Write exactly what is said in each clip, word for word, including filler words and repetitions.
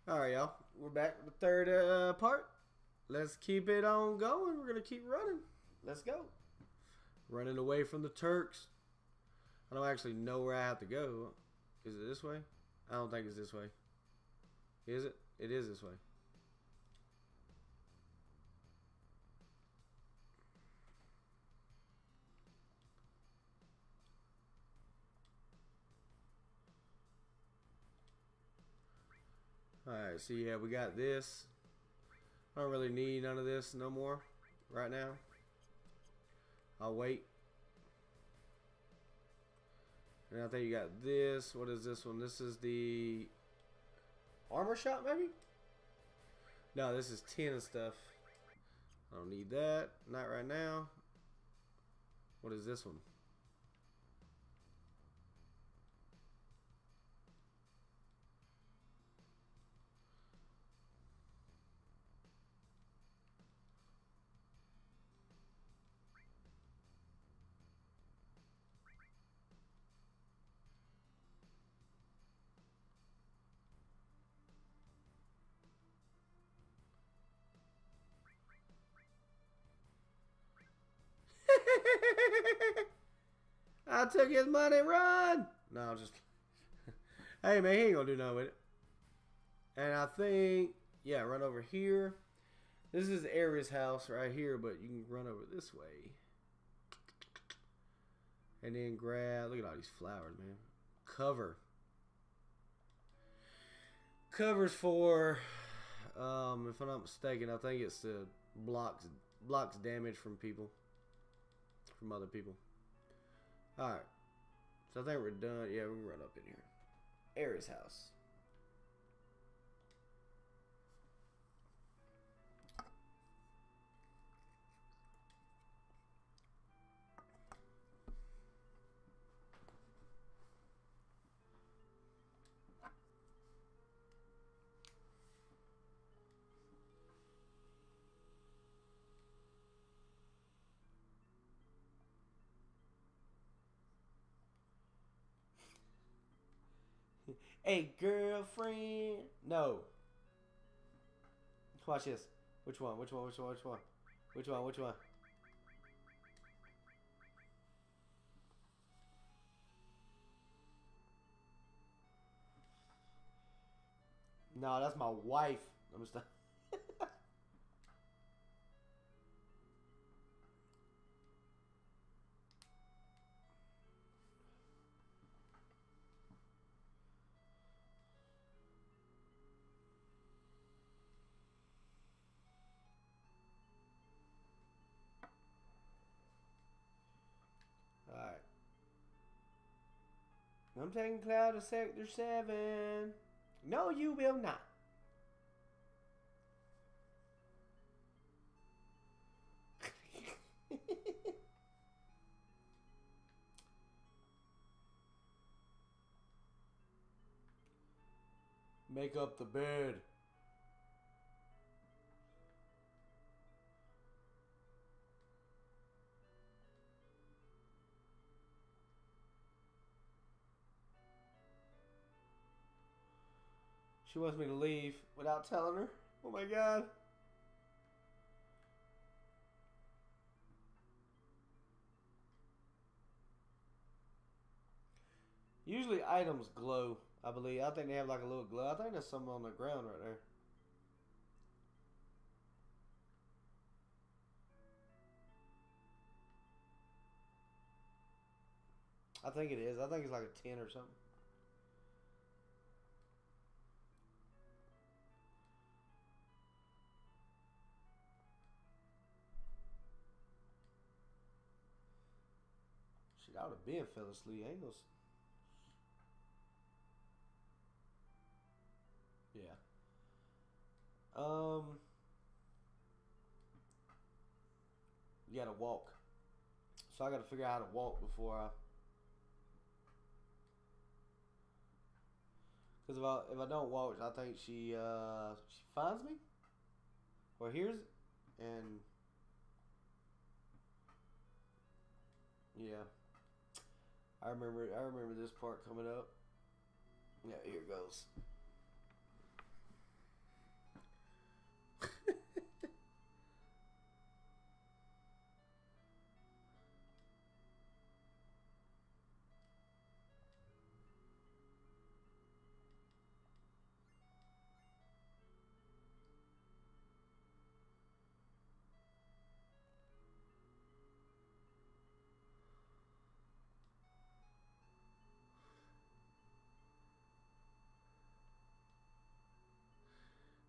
Alright, y'all. We're back with the third uh, part. Let's keep it on going. We're going to keep running. Let's go. Running away from the Turks. I don't actually know where I have to go. Is it this way? I don't think it's this way. Is it? It is this way. Alright, so yeah, we got this. I don't really need none of this no more right now. I'll wait. And I think you got this. What is this one? This is the armor shop, maybe? No, this is tin and stuff. I don't need that. Not right now. What is this one? I took his money, run! No, just hey man, he ain't gonna do nothing with it. And I think, yeah, run over here. This is Aries' house right here, but you can run over this way. And then grab, look at all these flowers, man. Cover. Covers for, um, if I'm not mistaken, I think it's the blocks blocks damage from people. From other people. Alright. So I think we're done. Yeah, we can run up in here. Aries' house. Hey, girlfriend. No. Watch this. Which one? Which one? Which one? Which one? Which one? Which one? No, that's my wife. I'm just. Alright. I'm taking Cloud to Sector seven. No, you will not. Make up the bed. She wants me to leave without telling her. Oh my god. Usually items glow, I believe. I think they have like a little glow. I think there's something on the ground right there. I think it is. I think it's like a ten or something. Shit, I would have been fell asleep. Ain't no... Yeah. Um... You gotta walk. So I gotta figure out how to walk before I... Because if I, if I don't walk, I think she, uh, she finds me? Or hears it? And... Yeah. I remember I remember this part coming up. Yeah, here it goes.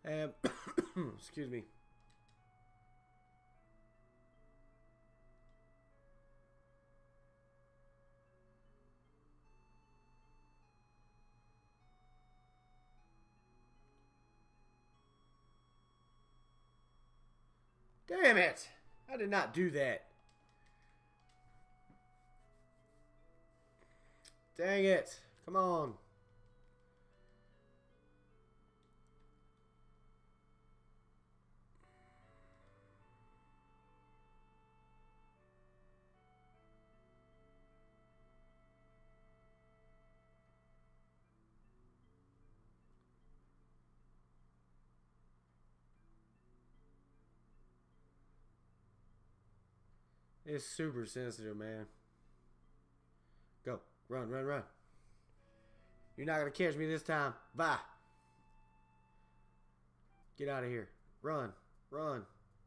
And excuse me. Damn it! I did not do that. Dang it. Come on. It's super sensitive, man. Go. Run, run, run. You're not going to catch me this time. Bye. Get out of here. Run. Run.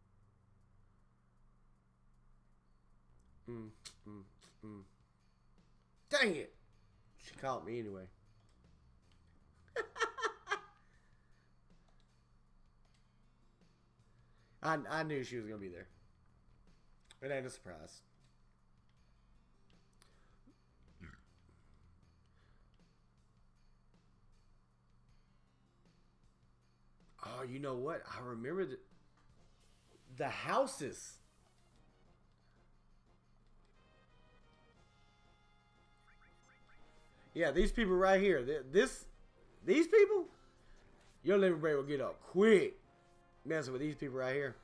Mm, mm, mm. Dang it. She caught me anyway. I, I knew she was going to be there. It ain't a surprise. Oh, you know what? I remember the, the houses. Yeah, these people right here. This, these people, your limit break will get up quick. Messing with these people right here.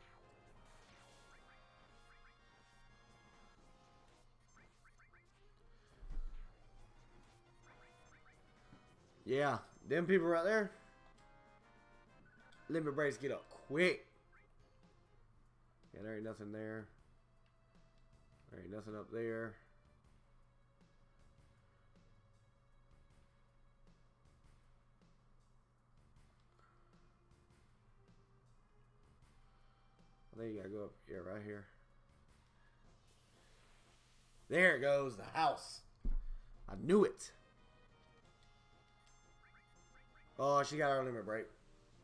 Yeah, them people right there. Limit breaks get up quick. Yeah, there ain't nothing there. There ain't nothing up there. I think you gotta go up here, right here. There it goes, the house. I knew it. Oh, she got her limit break.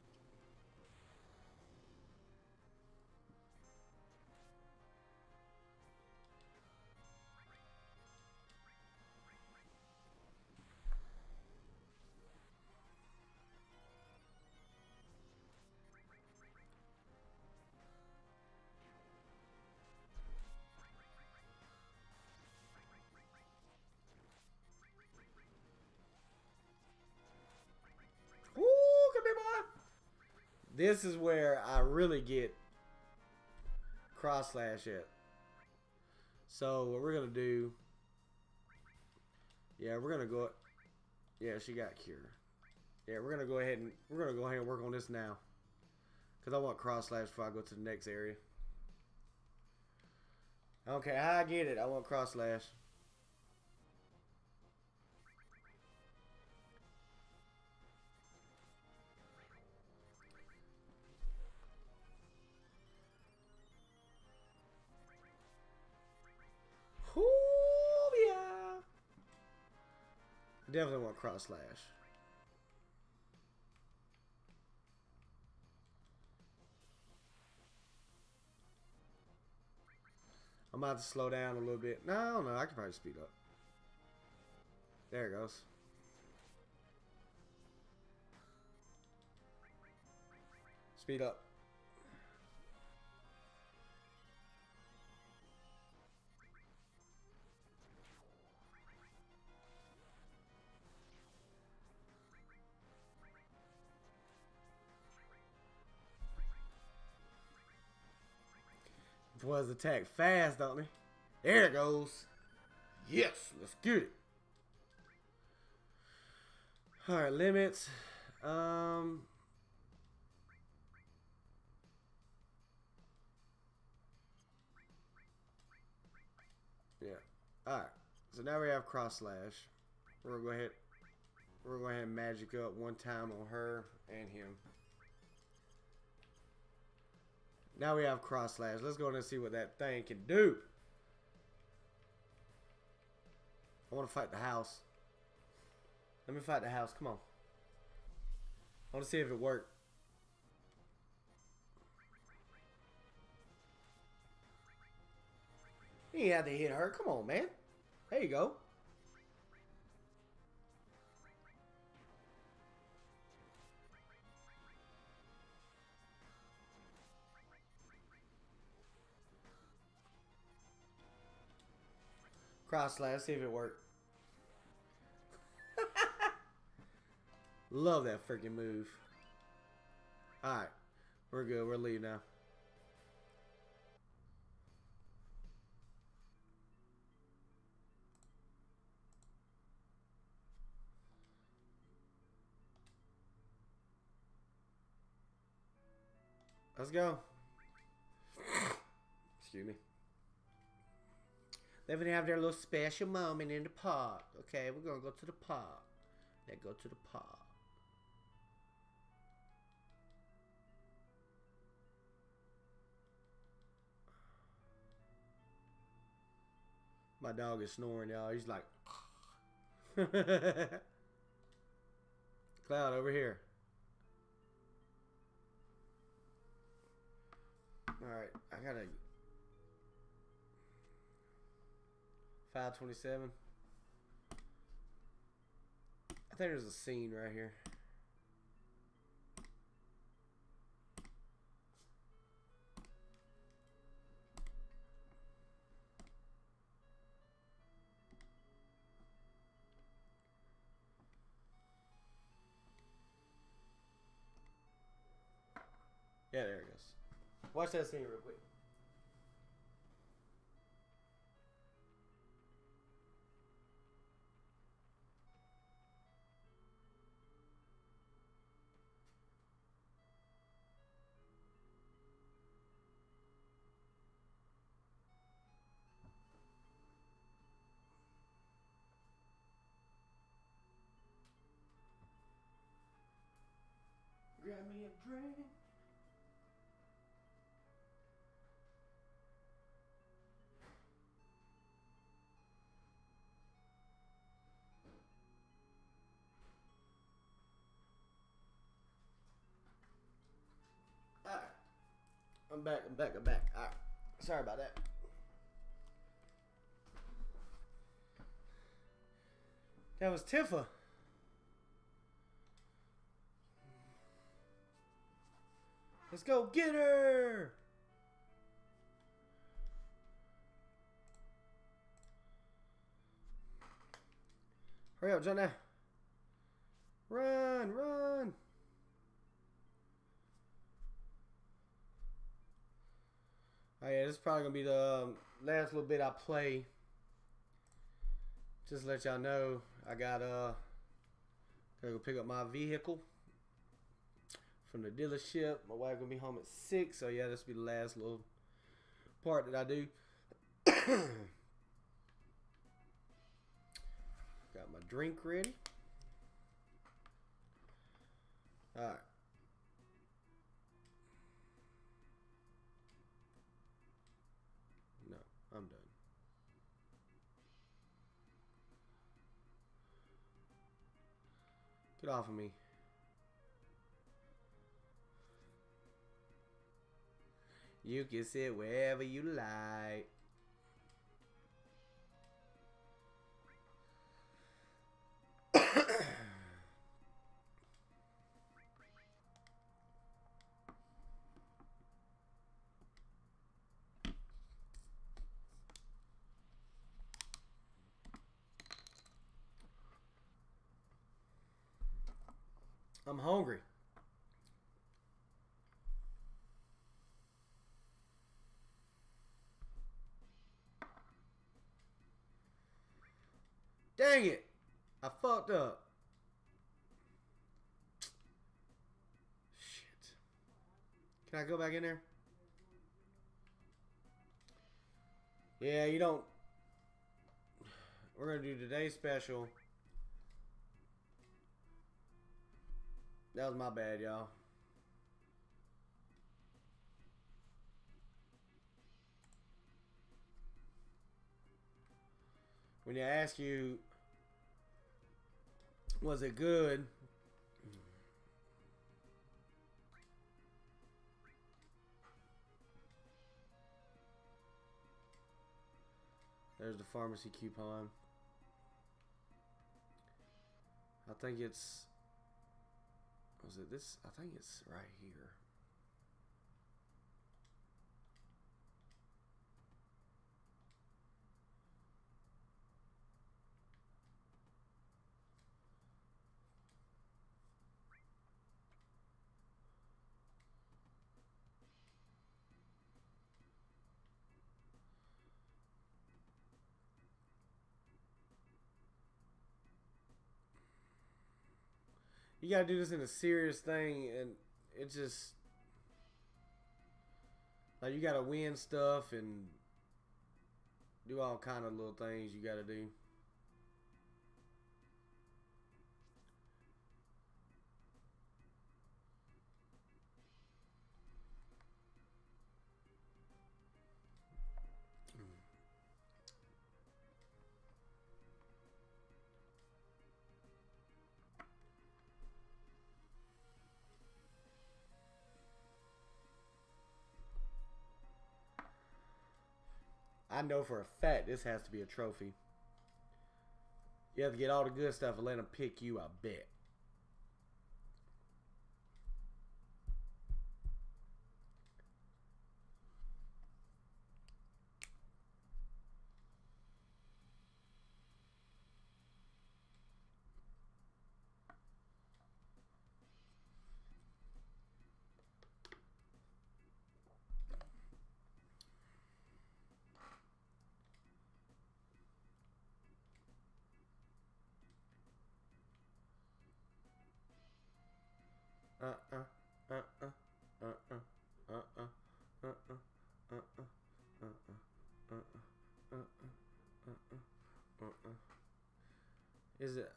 This is where I really get cross slash at. So what we're gonna do? Yeah, we're gonna go. Yeah, she got cure. Yeah, we're gonna go ahead and we're gonna go ahead and work on this now, cause I want cross slash before I go to the next area. Okay, I get it. I want cross slash. Definitely want cross slash. I'm about to slow down a little bit. No, I don't know. I can probably speed up. There it goes. Speed up. Was attack fast, don't they? There it goes. Yes, let's get it. All right, limits. Um, yeah. All right. So now we have cross slash. We're gonna go ahead. We're gonna go ahead and magic up one time on her and him. Now we have cross slash. Let's go in and see what that thing can do. I want to fight the house. Let me fight the house. Come on. I want to see if it worked. You had to hit her. Come on, man. There you go. Cross slash, see if it worked. Love that freaking move. Alright. We're good. We're leaving now. Let's go. Excuse me. They're gonna have their little special moment in the park. Okay, we're gonna go to the park. Let's go to the park. My dog is snoring, y'all. He's like, Cloud over here. Alright, I gotta five twenty-seven. I think there's a scene right here. Yeah, there it goes. Watch that scene real quick. Grab me a drink. Alright. I'm back, I'm back, I'm back. Alright. Sorry about that. That was Tifa. Let's go get her! Hurry up, John now. Run, run! Oh yeah, this is probably gonna be the um, last little bit I play. Just to let y'all know, I got uh gotta go pick up my vehicle from the dealership. My wife gonna be home at six, so yeah, this will be the last little part that I do. Got my drink ready. All right. No, I'm done. Get off of me. You can sit wherever you like. I'm hungry. Dang it. I fucked up. Shit. Can I go back in there? Yeah, you don't. We're going to do today's special. That was my bad, y'all. When they ask you, was it good? There's the pharmacy coupon. I think it's... Was it this? I think it's right here. You gotta do this in a serious thing, and it just like you gotta win stuff and do all kind of little things you gotta do. I know for a fact this has to be a trophy. You have to get all the good stuff and let them pick you, I bet. Uh uh uh uh uh uh uh uh uh uh uh uh uh uh uh uh uh. Is it?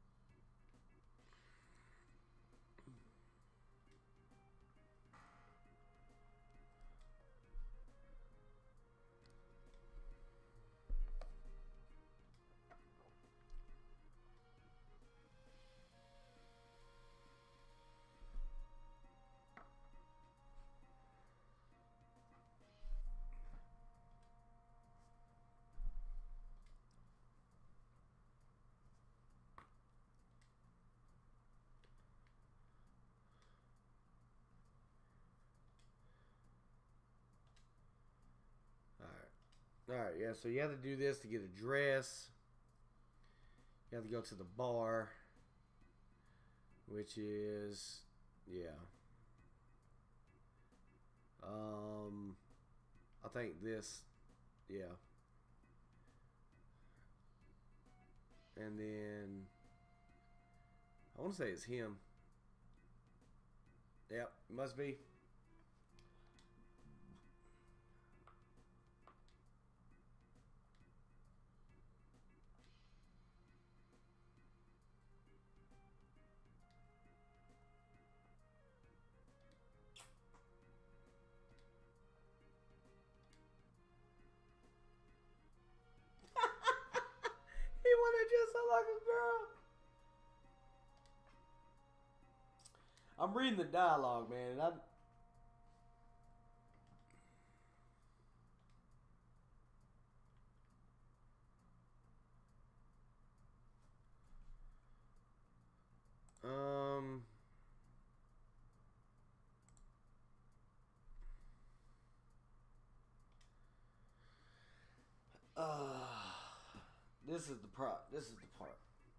Alright, yeah, so you have to do this to get a dress. You have to go to the bar, which is, yeah. Um, I think this, yeah. And then, I want to say it's him. Yep, must be. He wanted just so like a girl. I'm reading the dialogue, man, and I'm. Um. Uh, this is the part. This is the part.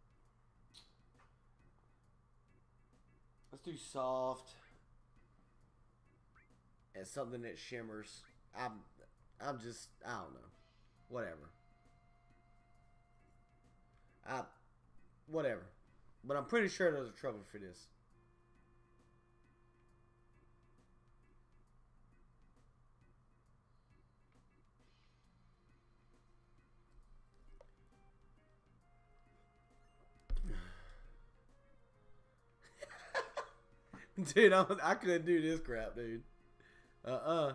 Let's do soft and something that shimmers. I'm, I'm just, I don't know, whatever. I, whatever. But I'm pretty sure there's a trophy for this. Dude, I'm, I couldn't do this crap, dude. Uh-uh.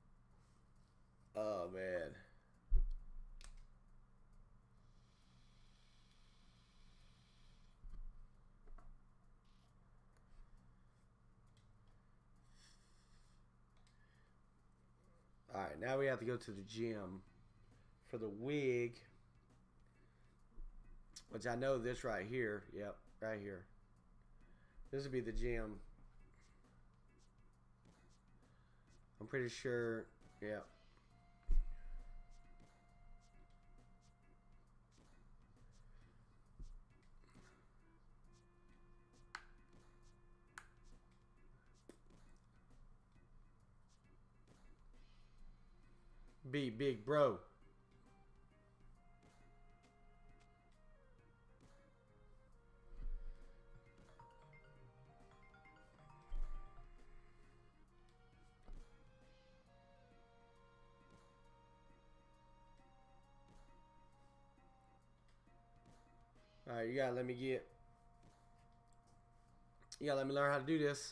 Oh, man. Alright, now we have to go to the gym for the wig. Which I know this right here. Yep, right here. This would be the gym. I'm pretty sure. Yeah. Be big bro. Alright, you gotta let me get. You gotta let me learn how to do this.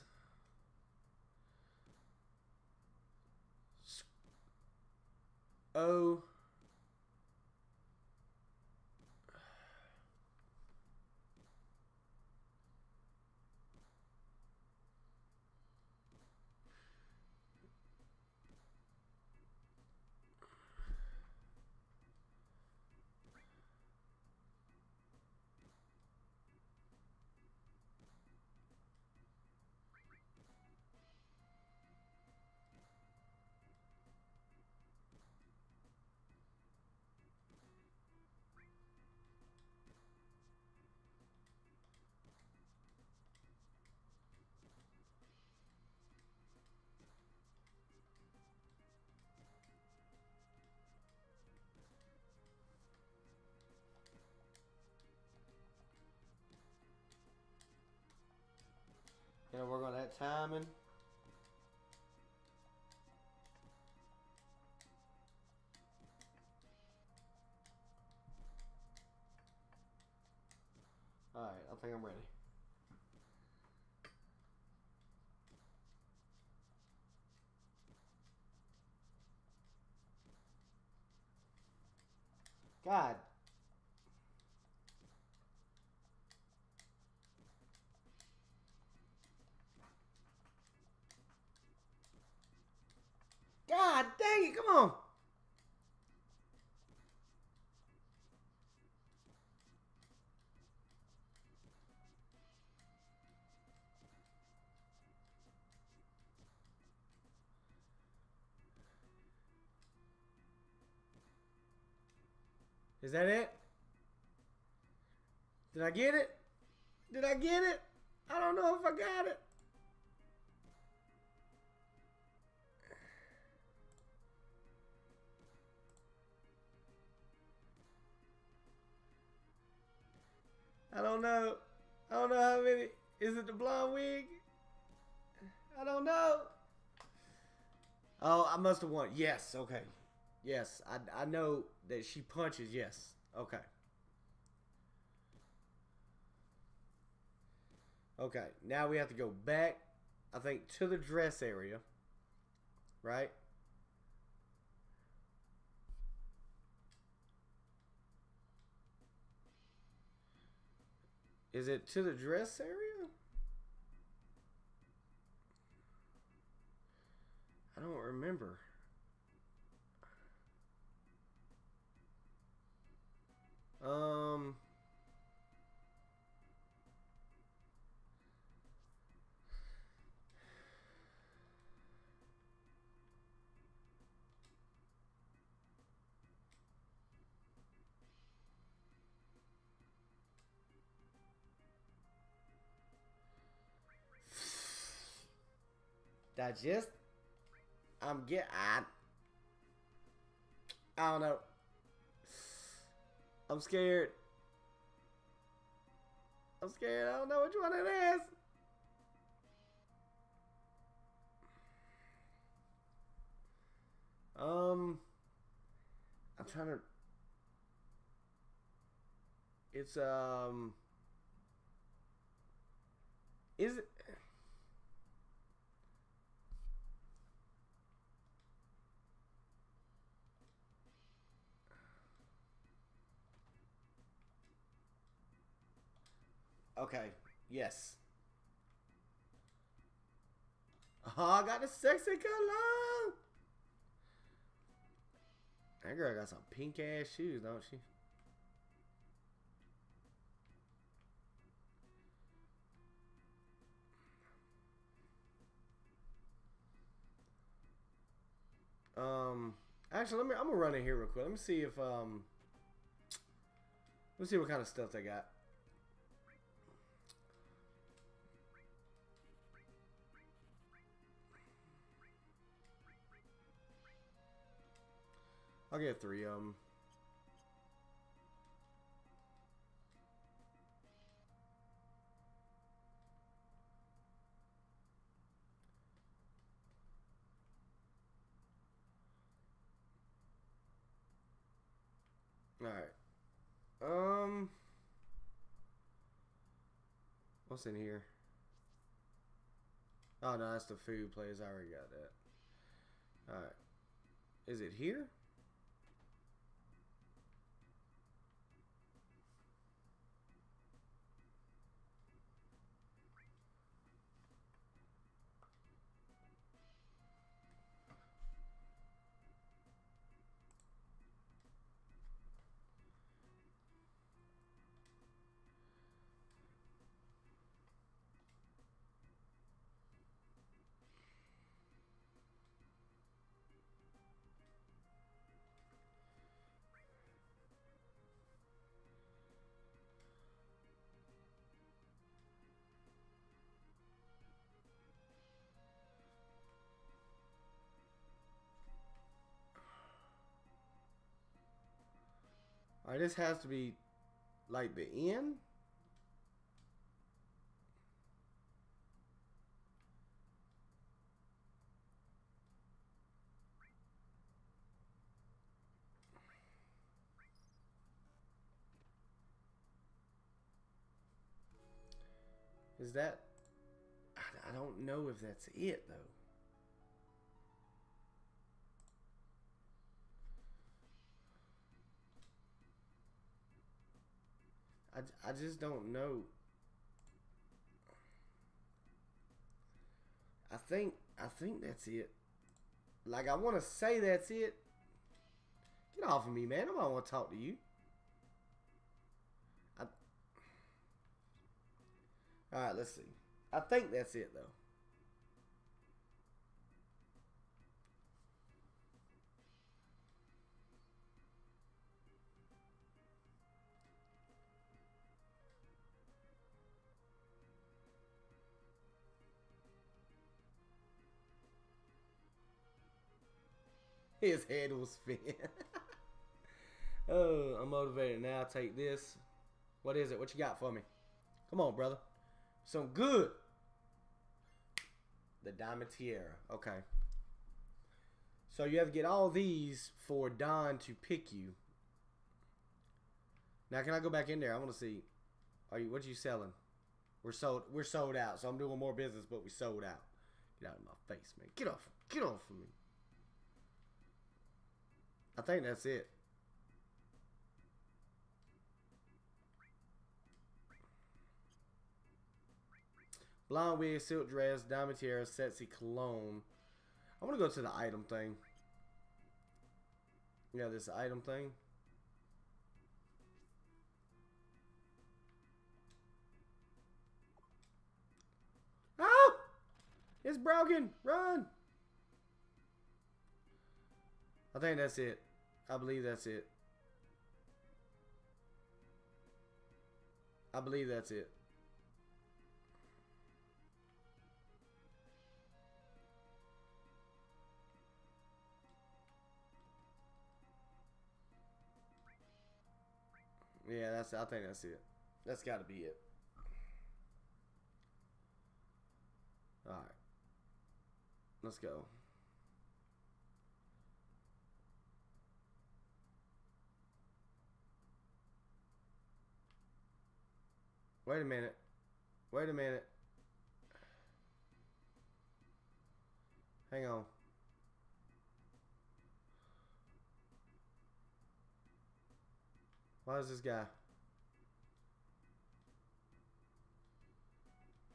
Oh. Gotta work on that timing. Alright, I think I'm ready. God. God dang it, come on. Is that it? Did I get it? Did I get it? I don't know if I got it. I don't know. I don't know how many. Is it the blonde wig? I don't know. Oh, I must have won. Yes, okay. Yes, I, I know that she punches. Yes, okay. Okay, now we have to go back, I think, to the dress area. Right? Is it to the dress area? I don't remember. Um... Digest? I'm get I, I don't know. I'm scared. I'm scared. I don't know which one it is. Um, I'm trying to. It's um. Is it? Okay. Yes. Oh, I got the sexy color. That girl got some pink ass shoes, don't she? Um, actually, let me. I'm gonna run in here real quick. Let me see if um. Let's see what kind of stuff they got. I'll get three of them. All right. Um, what's in here? Oh no, that's the food place. I already got that. All right. Is it here? All right, this has to be like the inn. Is that? I don't know if that's it though. I, I just don't know. I think I think that's it. Like I want to say that's it. Get off of me, man. I don't want to talk to you. I, all right, let's see. I think that's it though. His head was spinning. Oh, I'm motivated now. I'll take this. What is it? What you got for me? Come on, brother. Some good. The Diamond Tiara. Okay. So you have to get all these for Don to pick you. Now, can I go back in there? I want to see. Are you? What you selling? We're sold. We're sold out. So I'm doing more business, but we sold out. Get out of my face, man. Get off. Get off of me. I think that's it. Blonde wig, silk dress, diamond tiara, sexy cologne. I want to go to the item thing. Yeah, this item thing. Oh! It's broken! Run! I think that's it. I believe that's it. I believe that's it. Yeah, that's. I think that's it. That's got to be it. All right. Let's go. Wait a minute. Wait a minute. Hang on. Why is this guy?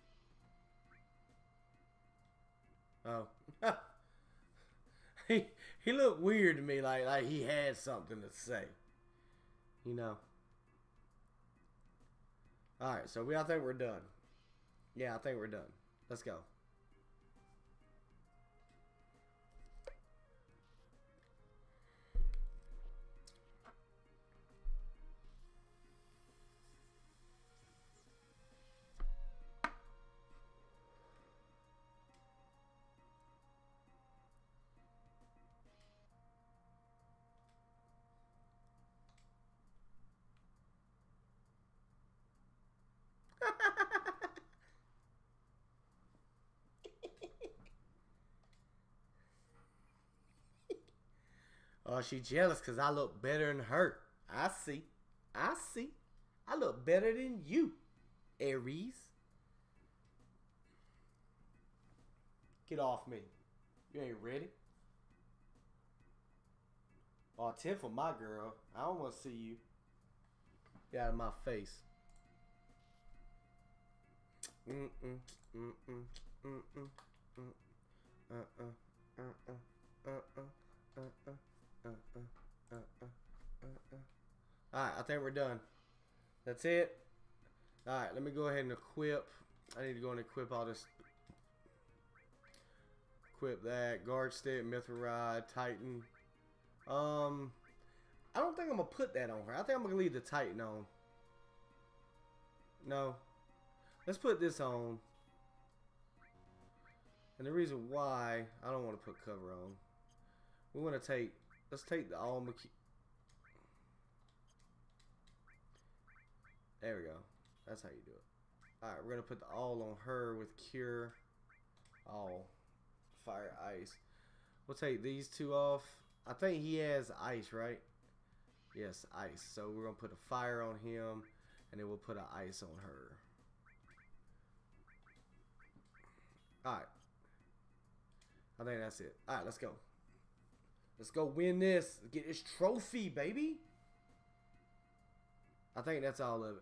Oh. he He looked weird to me, like like he had something to say. You know. All right, so we I think we're done. Yeah, I think we're done. Let's go. Oh, she jealous because I look better than her. I see. I see. I look better than you, Aries. Get off me. You ain't ready. Oh, ten for my girl. I don't want to see you. Get out of my face. Mm-mm, mm-mm, mm-mm, mm-mm, uh-uh, uh-uh, uh-uh, uh-uh, uh-uh, uh-uh, uh-uh. Alright, I think we're done. That's it. Alright, let me go ahead and equip. I need to go and equip all this. Equip that. Guard stick, mithril rod, titan. Um, I don't think I'm going to put that on her. I think I'm going to leave the titan on. No. Let's put this on. And the reason why I don't want to put cover on. We want to take, let's take the all McKee. There we go. That's how you do it. Alright, we're going to put the all on her with cure. All. Fire, ice. We'll take these two off. I think he has ice, right? Yes, ice. So we're going to put a fire on him. And then we'll put an ice on her. Alright. I think that's it. Alright, let's go. Let's go win this. Get this trophy, baby. I think that's all of it.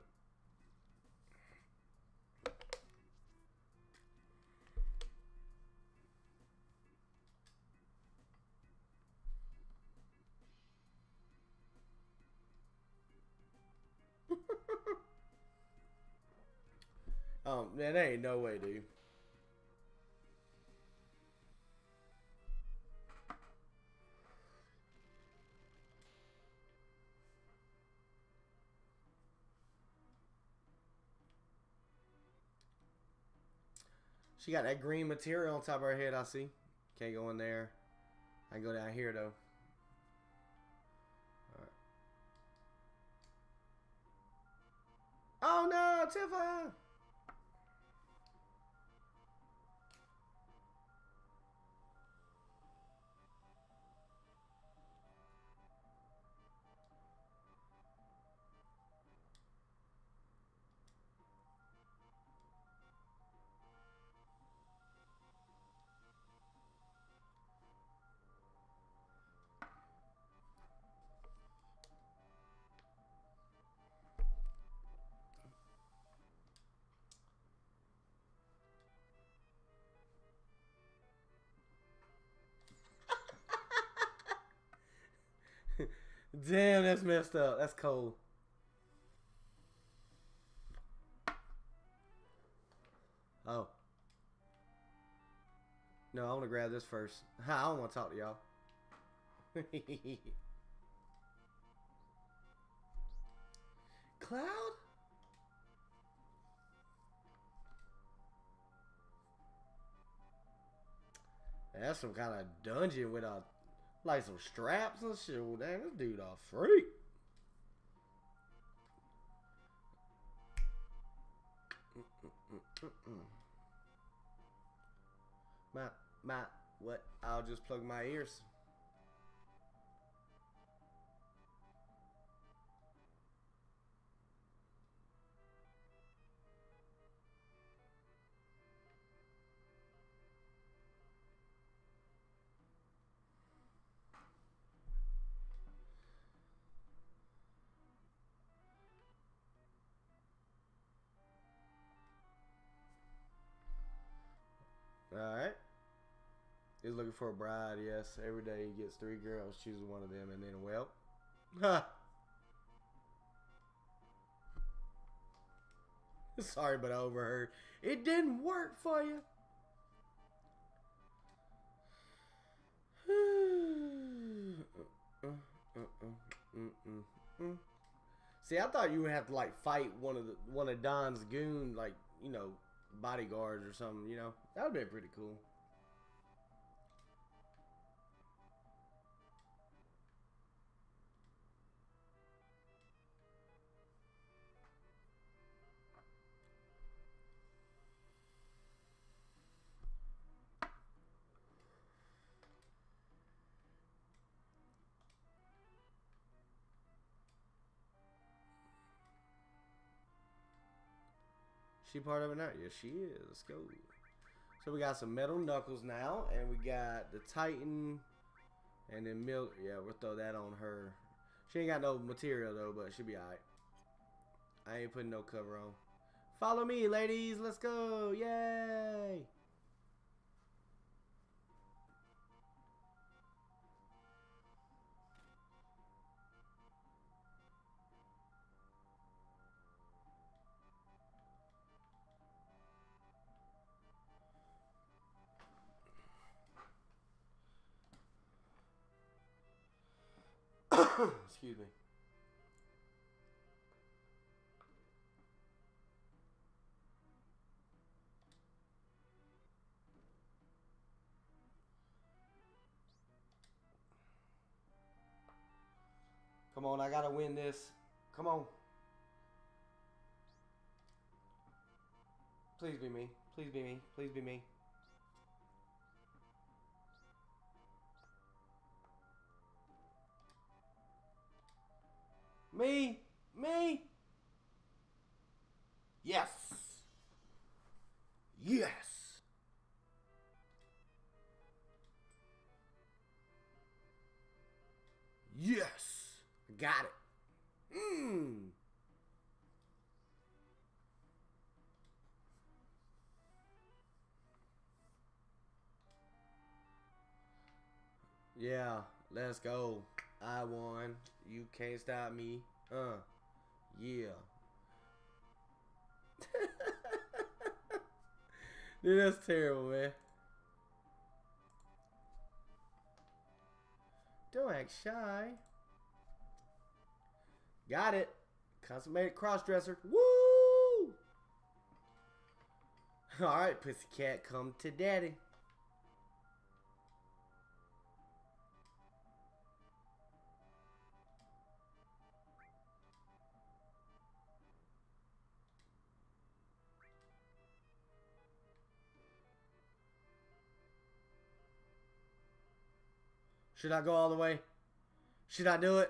Um, man, there ain't no way, dude. She got that green material on top of her head, I see. Can't go in there. I can go down here, though. Alright. Oh, no! Tifa! Damn, that's messed up. That's cold. Oh. No, I want to grab this first. I don't want to talk to y'all. Cloud? That's some kind of dungeon with a like some straps and shit. Well, damn, this dude a freak. My, my, what? I'll just plug my ears. All right. He's looking for a bride, yes. Every day he gets three girls, chooses one of them, and then, well. Ha! Sorry, but I overheard. It didn't work for you. See, I thought you would have to like fight one of the one of Don's goon, like, you know, bodyguards or something. You know, that would be pretty cool. She part of it now? Yes, she is. Let's go. So we got some metal knuckles now, and we got the Titan, and then milk. Yeah, we'll throw that on her. She ain't got no material though, but she'll be alright. I ain't putting no cover on. Follow me, ladies. Let's go. Yay. Excuse me. Come on, I gotta win this. Come on. Please be me. Please be me. Please be me. Me. Me. Yes. Yes. Yes. I got it. Mmm. Yeah, let's go. I won. You can't stop me. Uh, yeah. Dude, that's terrible, man. Don't act shy. Got it. Consummated crossdresser. Woo! Alright, pussycat, come to daddy. Should I go all the way? Should I do it?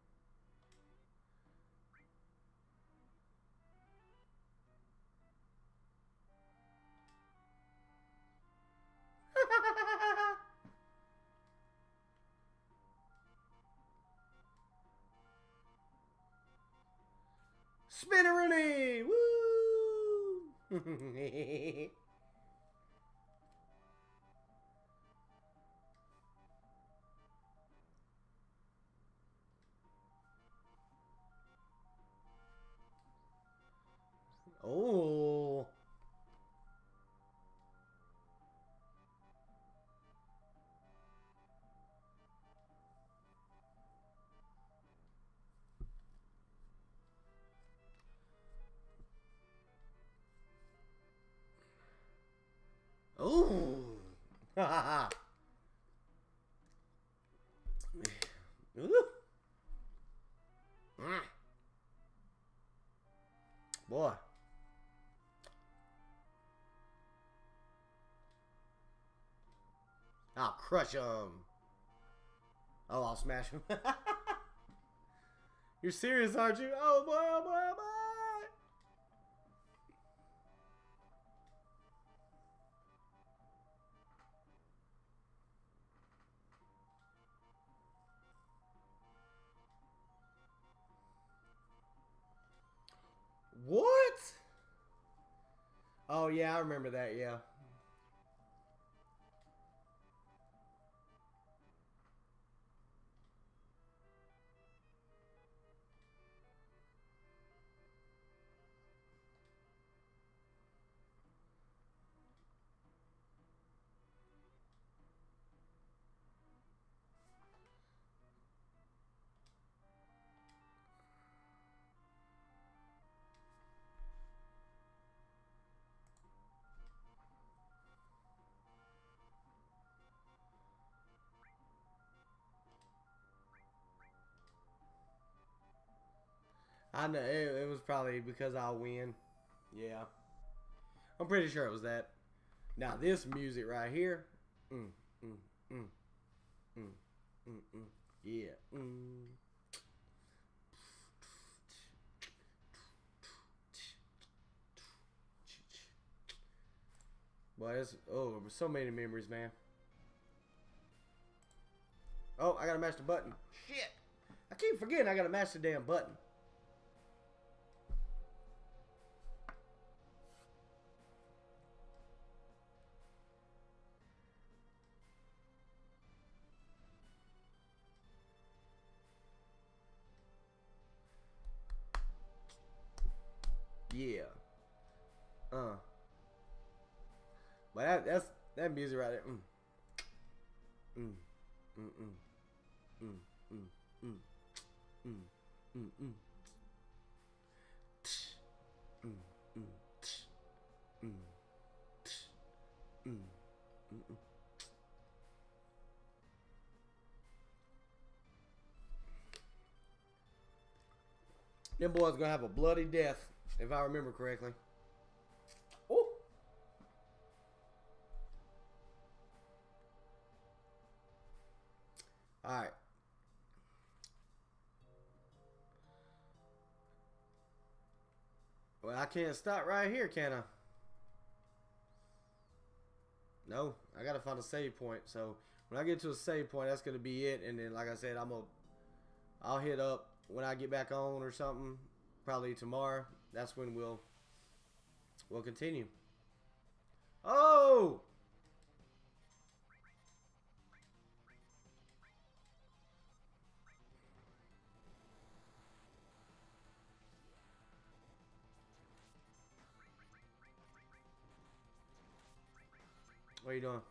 Spinnerini! Woo! Oh. Oh. Ha Boy. I'll crush him. Oh, I'll smash him. You're serious, aren't you? Oh, boy, oh, boy, oh, boy. What? Oh, yeah, I remember that, yeah. I know it, it was probably because I'll win. Yeah, I'm pretty sure it was that. Now this music right here, mm, mm, mm, mm, mm, mm, yeah. Mm. Boy, it's oh, so many memories, man. Oh, I gotta match the button. Shit, I keep forgetting I gotta match the damn button. Yeah. Uh. But that that's that music right there. Mm. Mm. Mm. Mm. Mm. Mm. Mm. Mm. Mm. Mm. Tch. Mm. Mm. Tch. Mm. Tch. Mm. Mm. Mm. Them boys gonna have a bloody death, if I remember correctly. Oh. All right. Well, I can't stop right here, can I? No, I gotta find a save point. So when I get to a save point, that's gonna be it. And then, like I said, I'm gonna, I'll hit up when I get back on or something. Probably tomorrow. That's when we'll, we'll continue. Oh. What are you doing?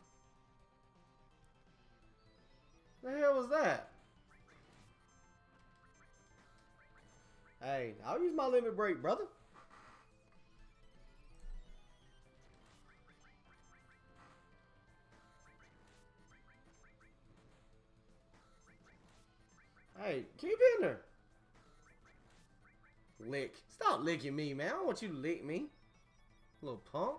The hell was that? Hey, I'll use my limit break, brother. Hey, keep in there. Lick. Stop licking me, man. I don't want you to lick me. Little punk.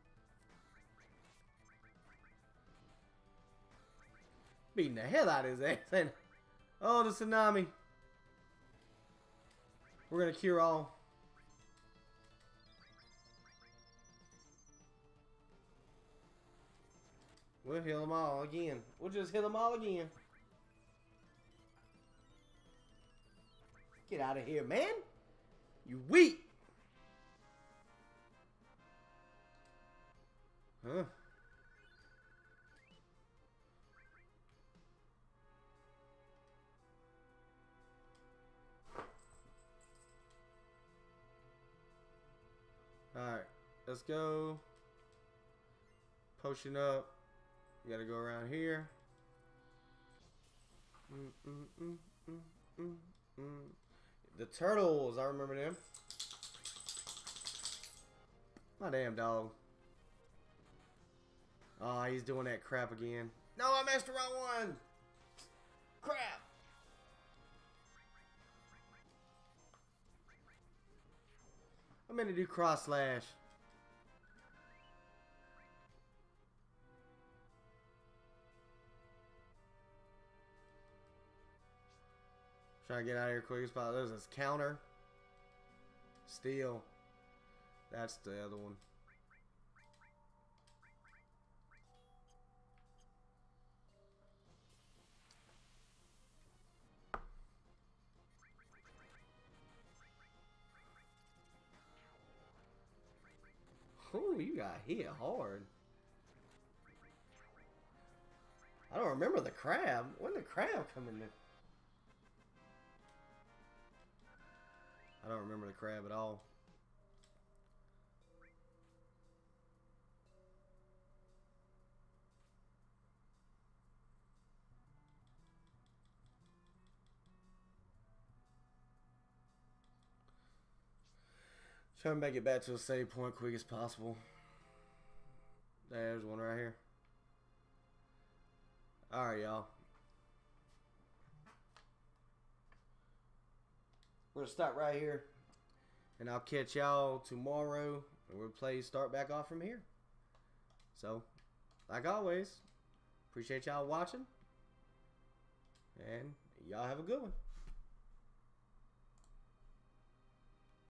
Beating the hell out of his ass. Oh, the tsunami. We're going to cure all. We'll heal them all again. We'll just heal them all again. Get out of here, man. You weak. Huh? Alright, let's go. Potion up. You gotta go around here. Mm, mm, mm, mm, mm, mm. The turtles, I remember them. My damn dog. Oh, he's doing that crap again. No, I messed the wrong one. Crap. I'm gonna do cross slash. Try to get out of here quick as possible. There's this counter. Steal. That's the other one. Oh, you got hit hard. I don't remember the crab. When did the crab come in there? I don't remember the crab at all. Try to make it back to a save point quick as possible. There's one right here. Alright, y'all. We're going to stop right here. And I'll catch y'all tomorrow, and we'll play start back off from here. So, like always, appreciate y'all watching. And y'all have a good one.